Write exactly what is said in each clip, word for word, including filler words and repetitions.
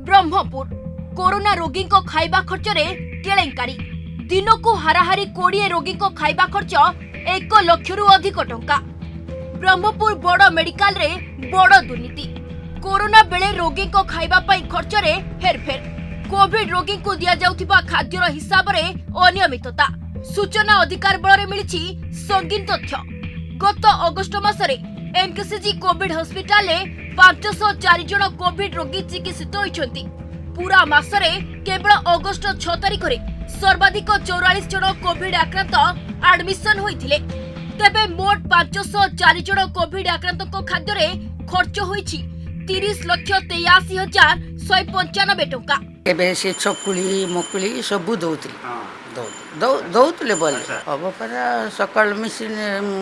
Brahmapur corona रोगी को खाइबा खर्च रे केलेंकारी दिन को हाराहारी कोड़े रोगी को खाइबा खर्च एक लक्ष रु अधिक टंका। ब्रह्मपुर बड़ मेडिकल रे बड़ दुर्नीति कोरोना बेले रोगी को खाइबा पई खर्च रे हेरफेर कोविड रोगी को दिया जाउथिबा खाद्यर हिसाब रे अनियमितता सूचना अधिकार बल रे मिलिछि संगीन तथ्य। गत अगस्ट मासरे एमकेसीजी कोविड हॉस्पिटल रे पांच सौ चार जन कोविड रोगी चिकित्सित होइछंती। पूरा मासरे केवल अगस्ट छह तारिख रे सर्वाधिक चौवालीस जन कोविड आक्रांत एडमिशन होइथिले। तेबे मोट पांच सौ चार जन कोविड आक्रांत को खाद्य रे खर्च होइछि तीस लाख तेयासी हजार सौ पंचानबे टंका। एबे से चकुली मकुली सब दौतले दौ दौतले बोल अब पर सकाळ मिसिन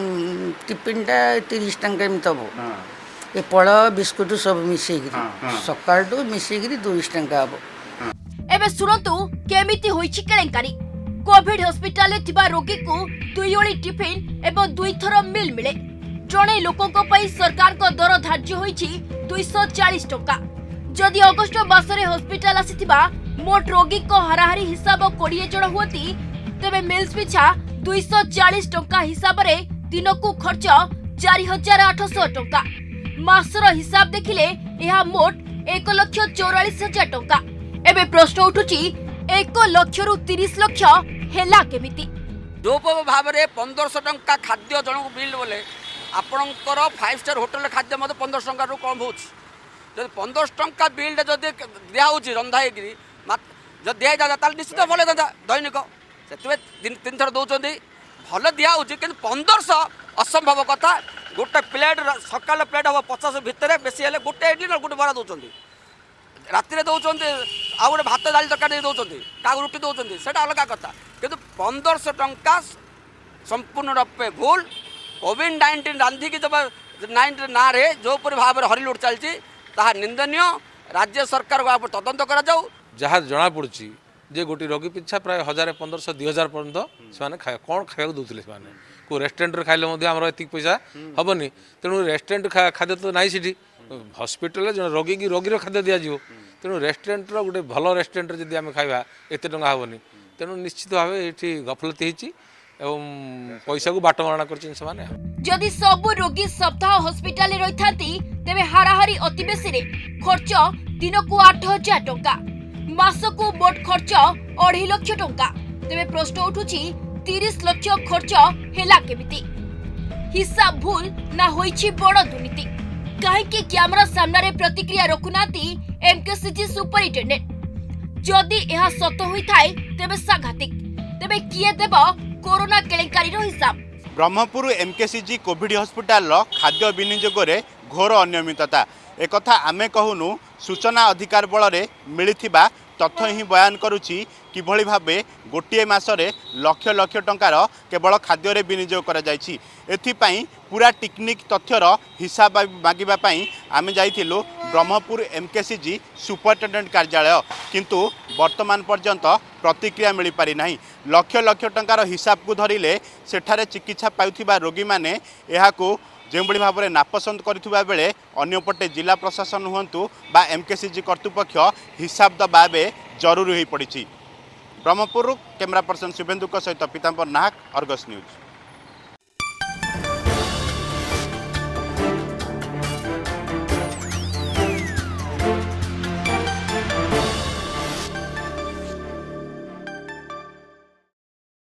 टिफिनटा तीस टंका में तब ए पड़ बिस्कुट सब मिसेगिरी सकाळ तो मिसेगिरी दुईस टंका अब। एबे सुनतु केमिति होइछि केलेंकारी। कोविड हॉस्पिटल रे थिबा रोगी को दुई ओली टिफिन एवं दुई थर मिल मिले। जणे लोकों को पई सरकार को दर धार्य होइछि दो सौ चालीस टंका। जदि अगस्ट मासरे हॉस्पिटल आसीथिबा मोट रोगी को हाराहारी हिसाब बीस जण होती तेबे मिल्स पिछा दो सौ चालीस टंका हिसाब रे दिन को खर्च चार हजार आठ सौ टंका। मासर हिसाब देखिले यह मोट एक लक्ष चौवालीस हजार टंका। एबे प्रश्न उठुची एक लक्ष रु तीस लाख हेला केमिति। जो भाव में पंद्रह सौ टंका खाद्य जन को बिल बोले आपणकर फाइव स्टार होटेल खाद्य मत पंद्रह टंका रु कम हो पंद्रह टंका बिल जदि दिखाई रंधा जब दिया जाता निश्चित भले था दैनिक से तीन थर दौरान भल दिखाई कि पंद्रह सौ असंभव कथा। गोटे प्लेट सकाल प्लेट हम पचास भितर बेसी हेल्ले गोटे इडली ना गोटे बरा दौरान राति दौरान आउ गए भात डाली तरकारी दौरान क्या रुटी दौरान से अलग कथा कि पंद्रह सौ टंका संपूर्ण रूपे भूल। कोविड नाइंटीन रांधिकी जब नाइंटीन ना रे जो भाव में हरिलुट चलती ताहा निंदनीय। राज्य सरकार को तदंत करा जाऊ। जहाँ जना पड़ी जे गोटे रोगी पिछा प्राय हजार पंद्रह सौ दुई हजार पर्यटन से खाए कौन खाया दूसरे से को रेस्टोरेंट खाइले एत पैसा हेनी तेणु रेस्टोरेंट खाद्य तो ना सी हस्पिटाल जो रोगी की रोगी खाद्य दिज्व तेणु रेस्टोरेंट गोटे भल रेस्टोरेंट जब आम खाଇବା एत टंका हेनी तेणु निश्चित भाव ये गफलती एवं पैसा को बाटमारणा कर। जदि सबु रोगी सप्ताह हॉस्पिटल रही थांती तेबे हाराहारी अति बेसी रे खर्च दिन को आठ हजार टंका मास को मोट खर्च अढ़ाई लाख टंका। तेबे प्रश्न उठुची तीस लाख खर्च हेला केमिति। हिसाब भूल ना होइछि बड़ दुर्नीति काहेकि कैमरा सामना रे प्रतिक्रिया रखुनाती एमकेसीजी सुपरिटेंडेंट। जदि यह सत होई थाए तेबे सांघातिक तेबे किए देब कोरोना केलेंकारी रो हिसाब। ब्रह्मपुर एमकेसीजी कोविड हॉस्पिटल खाद्य विनियोग में घोर अनियमितता एक आमे कहूनु सूचना अधिकार बल रे मिलिथिबा तथ्य ही बयान करुछि किभଳି भाबे गोटे मासरे लक्ष लक्ष टंकार केवल खाद्य रे विनियोग करा जायछि। एथिपाई पूरा टेक्निक तथ्यर हिसाब मागिबा पई आमे जाइथिलु ब्रह्मपुर एमकेसीजी सुपरिटेंडेंट कार्यालय किंतु वर्तमान पर्यंत प्रतिक्रिया मिल पारि नाही। लक्ष लक्ष टंकार हिसाब को धरिले सेठारे चिकित्सा पाउथिबा रोगी माने एहाकू जो भाव में नापसंद करुवा बेले अन्यपटे जिला प्रशासन हुंतु बा एमकेसीजी कर्तृपक्ष हिसाब दबा जरूरी हो पड़ी। ब्रह्मपुर कैमरा पर्सन शुभेन्दु सहित पीताम्बर नाहक, अर्गस न्यूज।